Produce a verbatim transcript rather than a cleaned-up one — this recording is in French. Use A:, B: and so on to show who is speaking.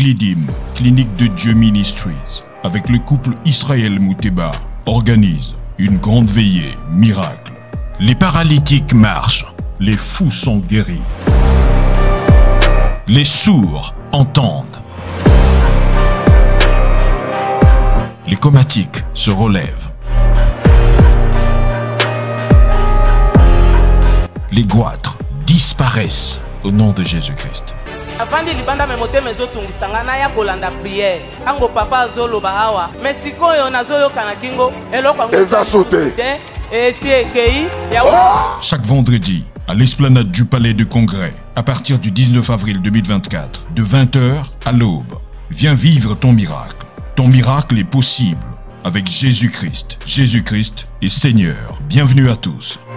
A: Clidim, Clinique de Dieu Ministries, avec le couple Israël Mouteba, organise une grande veillée miracle. Les paralytiques marchent, les fous sont guéris. Les sourds entendent. Les comatiques se relèvent. Les goitres disparaissent au nom de Jésus-Christ.
B: Avant de libanda me mote mezo tungisanga na ya kolanda prière. Ango papa azoloba awa. Mais sikoyo nazoyo kanakingo eloko ngo
C: eza sauté.
B: Et si ekei ya
A: Chaque vendredi, à l'esplanade du Palais de Congrès, à partir du dix-neuf avril deux mille vingt-quatre, de vingt heures à l'aube. Viens vivre ton miracle. Ton miracle est possible avec Jésus-Christ. Jésus-Christ est Seigneur. Bienvenue à tous.